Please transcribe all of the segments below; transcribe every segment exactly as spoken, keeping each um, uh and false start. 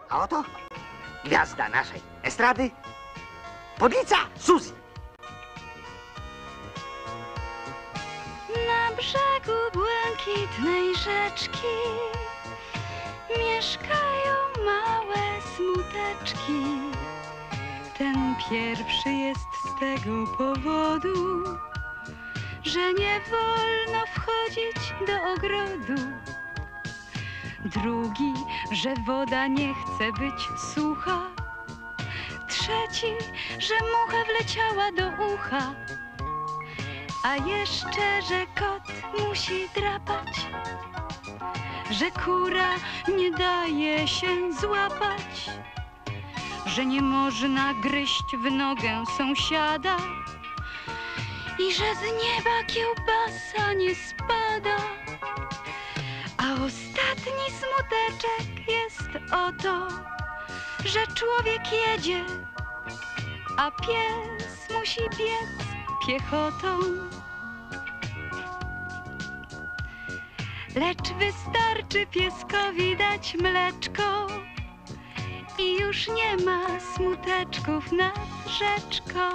A oto gwiazda naszej estrady, podlica Suzy. Na brzegu błękitnej rzeczki mieszkają małe smuteczki. Ten pierwszy jest z tego powodu, że nie wolno wchodzić do ogrodu. Drugi, że woda nie chce być sucha. Trzeci, że mucha wleciała do ucha. A jeszcze, że kot musi drapać, że kura nie daje się złapać, że nie można gryźć w nogę sąsiada i że z nieba kiełbasa nie spada. A ostatni smuteczek jest o to, że człowiek jedzie, a pies musi biec piechotą. Lecz wystarczy pieskowi dać mleczko i już nie ma smuteczków nad rzeczką.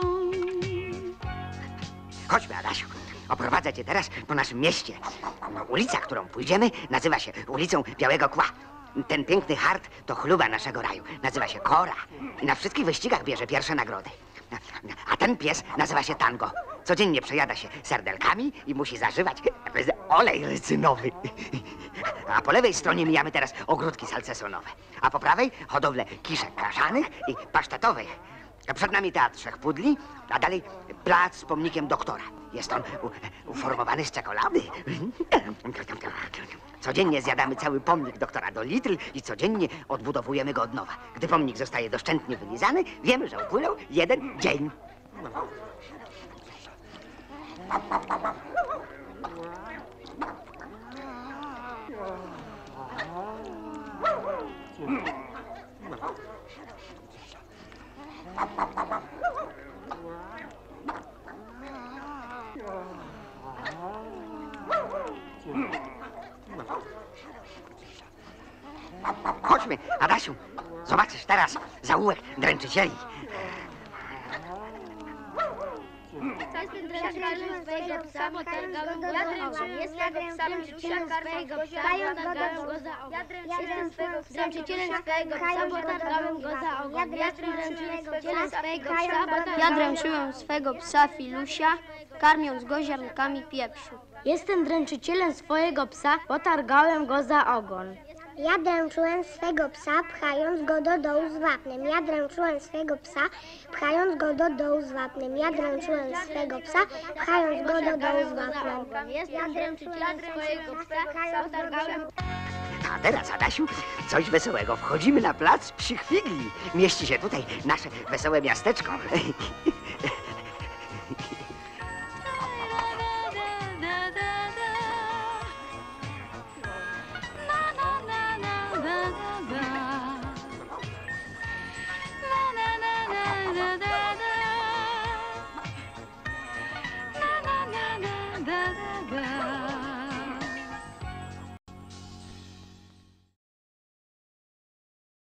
Chodźmy, Adasiu. Oprowadzę cię teraz po naszym mieście. Ulica, którą pójdziemy, nazywa się ulicą Białego Kła. Ten piękny hart to chluba naszego raju. Nazywa się Kora i na wszystkich wyścigach bierze pierwsze nagrody. A ten pies nazywa się Tango. Codziennie przejada się serdelkami i musi zażywać olej rycynowy. A po lewej stronie mijamy teraz ogródki salcesonowe. A po prawej hodowlę kiszek kaszanych i pasztetowych. Przed nami teatr Trzech Pudli, a dalej plac z pomnikiem doktora. Jest on u, uformowany z czekolady. Codziennie zjadamy cały pomnik doktora do litr i codziennie odbudowujemy go od nowa. Gdy pomnik zostaje doszczętnie wylizany, wiemy, że upłynął jeden dzień. Chodźmy, Adasiu. Zobaczysz teraz zaułek dręczycieli. Jestem dręczycielem swojego psa, potargałem go za ogon. Jestem dręczycielem swojego psa, potargałem go za ogon. Jestem dręczycielem swojego psa, potargałem go za ogon. Jestem dręczycielem swojego psa, Ja dręczyłem swego psa Filusia, karmiąc go ziarnkami pieprzu. Jestem dręczycielem swojego psa, potargałem go za ogon. Ja dręczyłem swego psa, pchając go do dołu z wapnem. Ja dręczyłem swego psa, pchając go do dołu z wapnem. Ja dręczyłem swego psa, pchając go do dołu z wapnem. Jestem dręczycielem swojego psa, potargałem. A teraz, Adasiu, coś wesołego. Wchodzimy na plac Psich Figli. Mieści się tutaj nasze wesołe miasteczko.